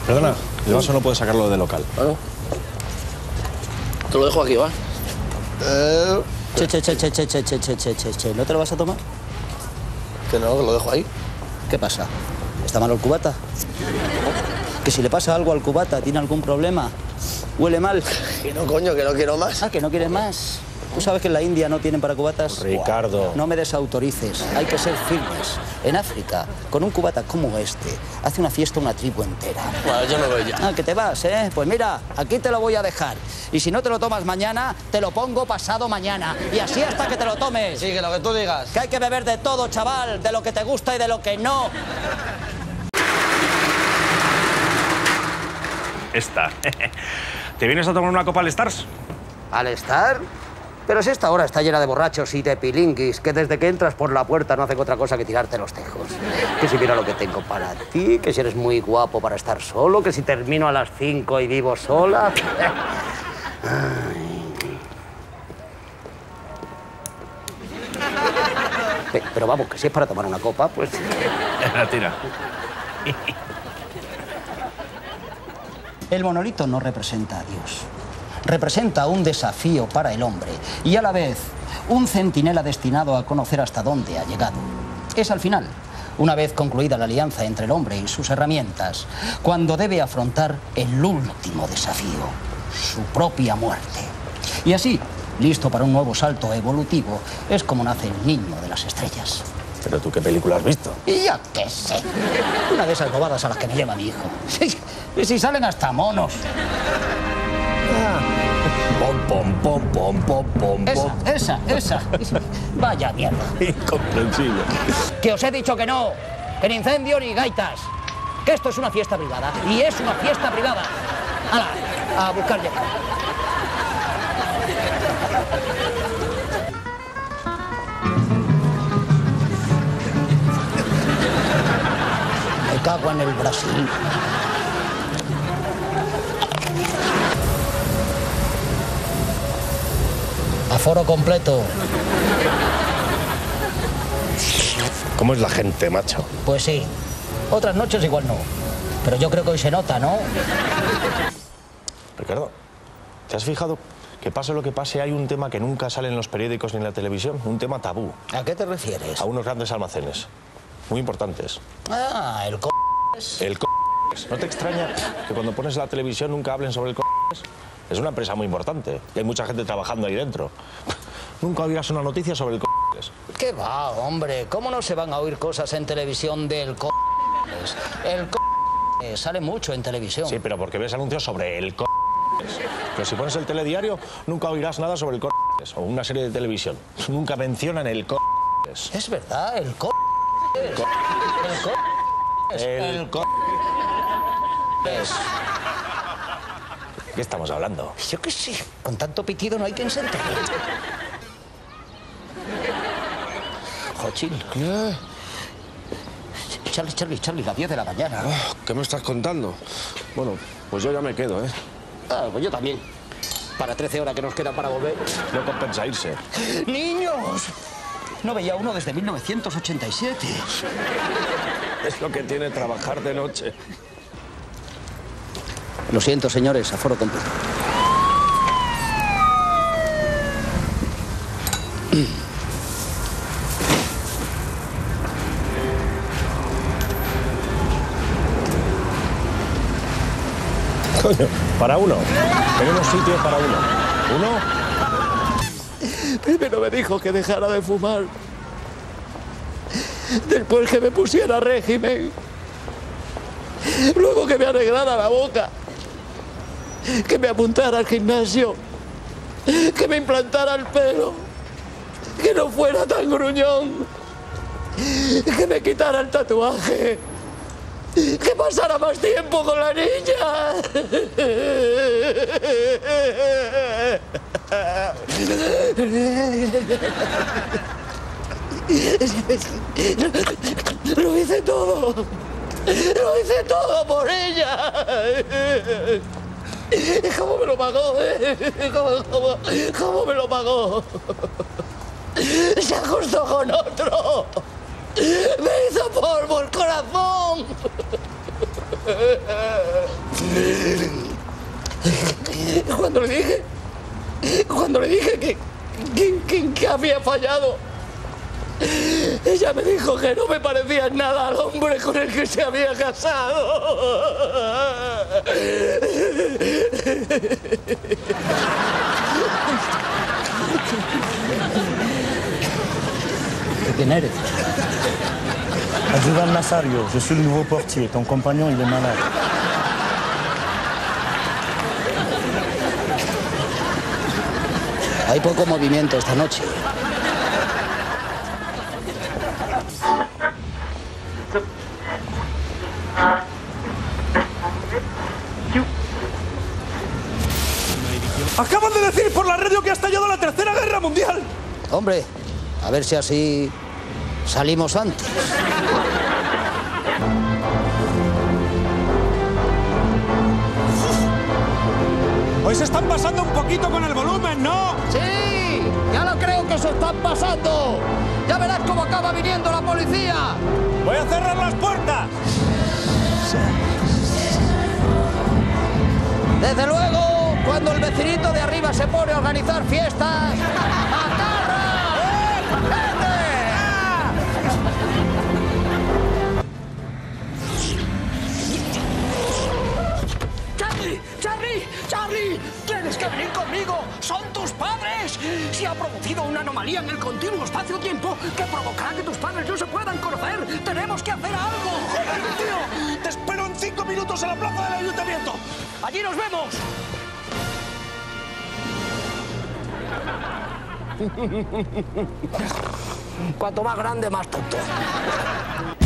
Perdona, el vaso no puede sacarlo de local. Bueno, te lo dejo aquí, ¿va? Che. ¿No te lo vas a tomar? Que no, que lo dejo ahí. ¿Qué pasa? ¿Está malo el cubata? ¿Que si le pasa algo al cubata, tiene algún problema? ¿Huele mal? Que no, coño, que no quiero más. Ah, ¿que no quieres más? ¿Tú sabes que en la India no tienen para cubatas? Ricardo. No me desautorices, hay que ser firmes. En África, con un cubata como este, hace una fiesta una tribu entera. Bueno, yo me voy ya. Ah, que te vas, ¿eh? Pues mira, aquí te lo voy a dejar. Y si no te lo tomas mañana, te lo pongo pasado mañana. Y así hasta que te lo tomes. Sí, que lo que tú digas. Que hay que beber de todo, chaval, de lo que te gusta y de lo que no. Esta. ¿Te vienes a tomar una copa al Stars? ¿Al estar? Pero si esta hora está llena de borrachos y de pilinguis, que desde que entras por la puerta no hacen otra cosa que tirarte los tejos. Que si mira lo que tengo para ti, que si eres muy guapo para estar solo, que si termino a las 5 y vivo sola. Pero vamos, que si es para tomar una copa, pues... La tira. El monolito no representa a Dios. Representa un desafío para el hombre y a la vez un centinela destinado a conocer hasta dónde ha llegado. Es al final, una vez concluida la alianza entre el hombre y sus herramientas, cuando debe afrontar el último desafío, su propia muerte. Y así, listo para un nuevo salto evolutivo, es como nace el niño de las estrellas. ¿Pero tú qué película has visto? Y yo qué sé. Una de esas bobadas a las que me lleva mi hijo. Y si salen hasta monos. Esa. Vaya mierda. Incomprensible. Que os he dicho que no. Que ni incendio ni gaitas. Que esto es una fiesta privada. Y es una fiesta privada. ¡Hala! A buscar ya. Me cago en el Brasil. Aforo completo. ¿Cómo es la gente, macho? Pues sí. Otras noches igual no. Pero yo creo que hoy se nota, ¿no? Ricardo, ¿te has fijado que pase lo que pase hay un tema que nunca sale en los periódicos ni en la televisión? Un tema tabú. ¿A qué te refieres? A unos grandes almacenes. Muy importantes. Ah, el c***. El c***. ¿No te extraña que cuando pones la televisión nunca hablen sobre el c***? Es una empresa muy importante y hay mucha gente trabajando ahí dentro. Nunca oirás una noticia sobre el c***. ¿Qué va, hombre? ¿Cómo no se van a oír cosas en televisión del c***? El c***. Sale mucho en televisión. Sí, pero porque ves anuncios sobre el c***. Pero si pones el telediario, nunca oirás nada sobre el c***. O una serie de televisión. Nunca mencionan el c***. Es verdad, el c***. El c***. ¿De qué estamos hablando? Yo qué sé, con tanto pitido no hay quien se entere. Jochín. Charlie, las 10 de la mañana. Oh, ¿qué me estás contando? Bueno, pues yo ya me quedo, ¿eh? Ah, pues yo también. Para 13 horas que nos quedan para volver. No compensa irse. ¡Niños! No veía uno desde 1987. Es lo que tiene trabajar de noche. Lo siento, señores, aforo completo. Coño, para uno. Tenemos sitio para uno. Primero me dijo que dejara de fumar. Después que me pusiera régimen. Luego que me arreglara la boca. Que me apuntara al gimnasio. Que me implantara el pelo. Que no fuera tan gruñón. Que me quitara el tatuaje. Que pasara más tiempo con la niña. Lo hice todo. Lo hice todo por ella. ¿Cómo me lo pagó? ¿Cómo me lo pagó? Se acostó con otro. Me hizo polvo el corazón. Cuando le dije que había fallado, ella me dijo que no me parecía nada al hombre con el que se había casado. ¿De quién eres? Adjudant Nazario, je suis le nouveau portier. Ton compagnon, il est malade. Hay poco movimiento esta noche. Acaban de decir por la radio que ha estallado la Tercera Guerra Mundial. Hombre, a ver si así salimos antes. Hoy se están pasando un poquito con el volumen, ¿no? ¡Sí! ¡Ya lo creo que se están pasando! ¡Ya verás cómo acaba viniendo la policía! Voy a cerrar las puertas. Desde luego, cuando el vecinito de arriba se pone a organizar fiestas... ¡Macarra! ¡Charlie! ¡Tienes que venir conmigo! ¡Son tus padres! Se ha producido una anomalía en el continuo espacio-tiempo que provocará que tus padres no se puedan conocer. ¡Tenemos que hacer algo! ¡Joder, tío! ¡Te espero en 5 minutos en la plaza del ayuntamiento! ¡Allí nos vemos! Cuanto más grande, más tonto.